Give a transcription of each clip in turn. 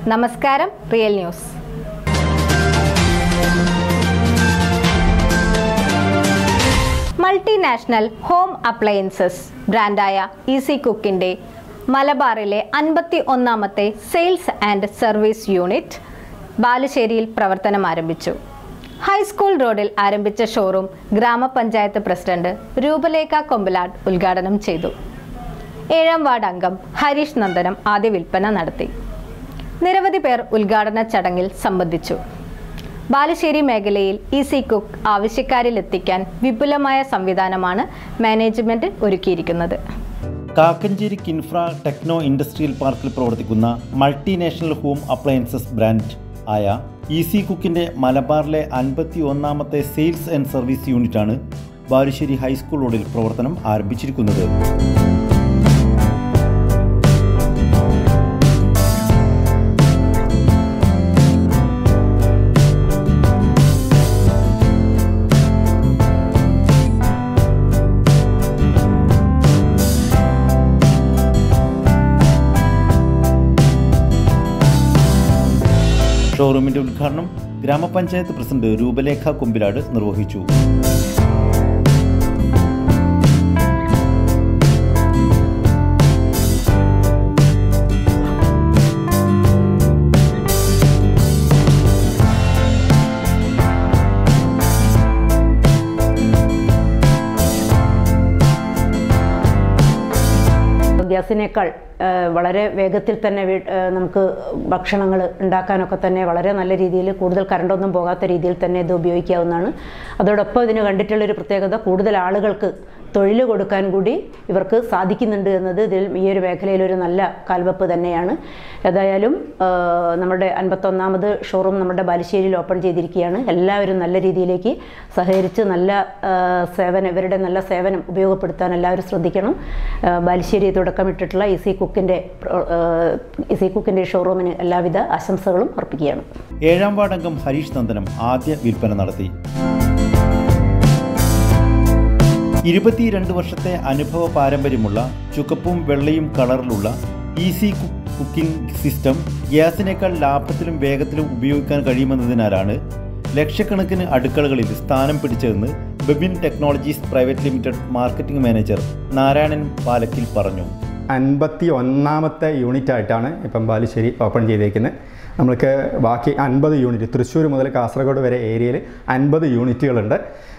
നമസ്കാരം, real news. Multinational home appliances ബ്രാൻഡായ easy കുക്കിൻ്റെ മലബാറിലെ 51ാമത്തെ സെയിൽസ് ആൻഡ് സർവീസ് യൂണിറ്റ് ബാലുശ്ശേരിയിൽ പ്രവർത്തനം ആരംഭിച്ചു. ഹൈസ്കൂൾ റോഡിൽ ആരംഭിച്ച ഷോറൂം ഗ്രാമപഞ്ചായത്ത് പ്രസിഡന്റ് രൂപലേഖ കൊമ്പിലാട് ഉദ്ഘാടനം ചെയ്തു. 7ാം വാർഡ് അംഗം ഹരീഷ് നന്ദനം ആദ്യ വിൽപ്പന നടത്തി. നിരവധി പേർ ഉദ്ഘാടന ചടങ്ങിൽ സംബന്ധിച്ചു. ബാലുശ്ശേരി മേഖലയിൽ ഈസി കുക്ക് ആവശ്യക്കാരിലെത്തിക്കാൻ വിപുലമായ സംവിധാനമാണ് മാനേജ്മെന്റ് ഒരുക്കിയിരിക്കുന്നത്. കാക്കഞ്ചേരി കിൻഫ്ര ടെക്നോ ഇൻഡസ്ട്രിയൽ പാർക്കിൽ പ്രവർത്തിക്കുന്ന മൾട്ടിനാഷണൽ ഹോം അപ്ലയൻസസ് ബ്രാൻഡ് ആയ ഈസി കുക്കിൻ്റെ മലബാറിലെ 51ാമത്തെ സെയിൽസ് ആൻഡ് സർവീസ് യൂണിറ്റാണ് ബാലുശ്ശേരി ഹൈസ്കൂൾ റോഡിൽ പ്രവർത്തനം ആരംഭിച്ചിരിക്കുന്നത്. ഷോറൂമിന്റെ ഉദ്ഘാടനം ഗ്രാമപഞ്ചായത്ത് പ്രസിഡന്റ് രൂപലേഖ കൊമ്പിലാട് നിർവഹിച്ചു. ഗ്യാസിനേക്കാൾ വളരെ വേഗത്തിൽ തന്നെ നമുക്ക് ഭക്ഷണങ്ങൾ ഉണ്ടാക്കാനൊക്കെ തന്നെ വളരെ നല്ല രീതിയിൽ കൂടുതൽ കറണ്ടൊന്നും പോകാത്ത രീതിയിൽ തന്നെ ഇത് ഉപയോഗിക്കാവുന്നതാണ്. അതോടൊപ്പം ഇതിന് കണ്ടിട്ടുള്ളൊരു പ്രത്യേകത, കൂടുതൽ ആളുകൾക്ക് തൊഴിൽ കൊടുക്കാൻ കൂടി ഇവർക്ക് സാധിക്കുന്നുണ്ട് എന്നത് ഇതിൽ ഈ ഒരു മേഖലയിലൊരു നല്ല കാൽവെപ്പ് തന്നെയാണ്. ഏതായാലും നമ്മുടെ 51ാമത് ഷോറൂം നമ്മുടെ ബാലുശ്ശേരിയിൽ ഓപ്പൺ ചെയ്തിരിക്കുകയാണ്. എല്ലാവരും നല്ല രീതിയിലേക്ക് സഹകരിച്ച് ഇവരുടെ നല്ല സേവനം ഉപയോഗപ്പെടുത്താൻ എല്ലാവരും ശ്രദ്ധിക്കണം. ബാലുശ്ശേരി തുടക്കമിട്ടിട്ടുള്ള ഈസി കുക്കിൻ്റെ ഷോറൂമിന് എല്ലാവിധ ആശംസകളും അർപ്പിക്കുകയാണ്. 7ാം വാർഡ് അംഗം ഹരീഷ് നന്ദനം ആദ്യ വിൽപ്പന നടത്തി. 22 വർഷത്തെ അനുഭവ പാരമ്പര്യമുള്ള ചുവപ്പും വെള്ളയും കളറിലുള്ള ഈസി കുക്കിംഗ് സിസ്റ്റം ഗ്യാസിനേക്കാൾ ലാഭത്തിലും വേഗത്തിലും ഉപയോഗിക്കാൻ കഴിയുമെന്നതിനാലാണ് ലക്ഷക്കണക്കിന് അടുക്കളകളിൽ സ്ഥാനം പിടിച്ചതെന്ന് Bebin technologies private limited marketing manager Narayanan Palakkil പറഞ്ഞു. 51ാമത്തെ യൂണിറ്റായിട്ടാണ് ഇപ്പം ബാലുശ്ശേരി ഓപ്പൺ ചെയ്തേക്കുന്നത്. നമ്മൾക്ക് ബാക്കി 50 യൂണിറ്റ്, തൃശ്ശൂർ മുതൽ കാസർഗോഡ് വരെ ഏരിയയിൽ 50 യൂണിറ്റുകളുണ്ട്.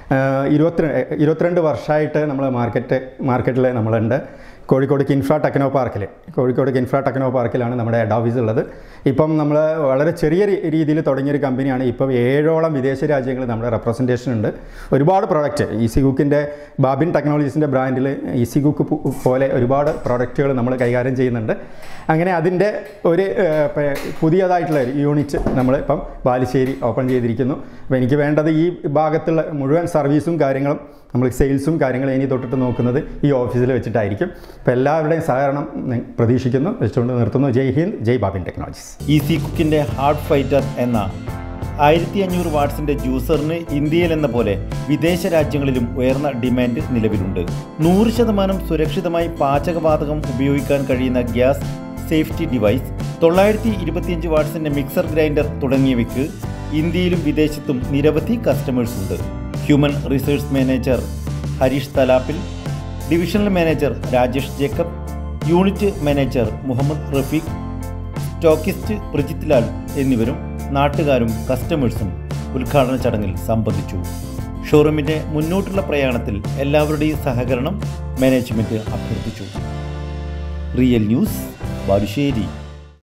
22 വർഷമായിട്ട് നമ്മൾ മാർക്കറ്റിൽ നമ്മളുണ്ട്. കോഴിക്കോട് കിൻഫ്ര ടെക്നോ പാർക്കിലാണ് നമ്മുടെ ഹെഡ് ഓഫീസ് ഉള്ളത്. ഇപ്പം നമ്മൾ വളരെ ചെറിയ രീതിയിൽ തുടങ്ങിയൊരു കമ്പനിയാണ്. ഇപ്പം 7ഓളം വിദേശ രാജ്യങ്ങളിൽ നമ്മുടെ റെപ്രസെൻറ്റേഷൻ ഉണ്ട്. ഒരുപാട് പ്രോഡക്റ്റ് ഈസി കുക്കിൻ്റെ ബാബിൻ ടെക്നോളജീസിൻ്റെ ബ്രാൻഡിൽ ഈസി കുക്ക് പോലെ ഒരുപാട് പ്രോഡക്റ്റുകൾ നമ്മൾ കൈകാര്യം ചെയ്യുന്നുണ്ട്. അങ്ങനെ അതിൻ്റെ ഒരു പുതിയതായിട്ടുള്ള യൂണിറ്റ് നമ്മൾ ഇപ്പം ബാലുശ്ശേരി ഓപ്പൺ ചെയ്തിരിക്കുന്നു. അപ്പോൾ എനിക്ക് വേണ്ടത് ഈ ഭാഗത്തുള്ള മുഴുവൻ സർവീസും കാര്യങ്ങളും നമ്മൾ സെയിൽസും കാര്യങ്ങളും ഇനി തൊട്ടിട്ട് നോക്കുന്നത് ഈ ഓഫീസിൽ വെച്ചിട്ടായിരിക്കും. അപ്പോൾ എല്ലാവരുടെയും സഹകരണം പ്രതീക്ഷിക്കുന്നു. വെച്ചുകൊണ്ട് നിർത്തുന്നു. ജയ് ഹിന്ദ്, ജയ് ബാബിൻ ടെക്നോളജീസ്. ഈസി കുക്കിൻ്റെ ഹാർഡ് ഫൈറ്റർ എന്ന 1500 വാട്ട്സിൻ്റെ ജ്യൂസറിന് ഇന്ത്യയിൽ എന്ന പോലെ വിദേശ രാജ്യങ്ങളിലും ഉയർന്ന ഡിമാൻഡ് നിലവിലുണ്ട്. 100% സുരക്ഷിതമായി പാചകവാതകം ഉപയോഗിക്കാൻ കഴിയുന്ന ഗ്യാസ് സേഫ്റ്റി ഡിവൈസ്, 925 വാട്ട്സിൻ്റെ മിക്സർ ഗ്രൈൻഡർ തുടങ്ങിയവയ്ക്ക് ഇന്ത്യയിലും വിദേശത്തും നിരവധി കസ്റ്റമേഴ്സ് ഉണ്ട്. Human resource manager Harish Thalappil, divisional manager Rajesh Jacob, unit manager Muhammad Rafeeq, stockist Prajith Lal എന്നിവരും നാട്ടുകാരും കസ്റ്റമേഴ്സും ഉദ്ഘാടന ചടങ്ങിൽ സംബന്ധിച്ചു. ഷോറൂമിൻ്റെ മുന്നോട്ടുള്ള പ്രയാണത്തിൽ എല്ലാവരുടെയും സഹകരണം മാനേജ്മെൻറ്റ് അഭ്യർത്ഥിച്ചു. Real news, Balussery.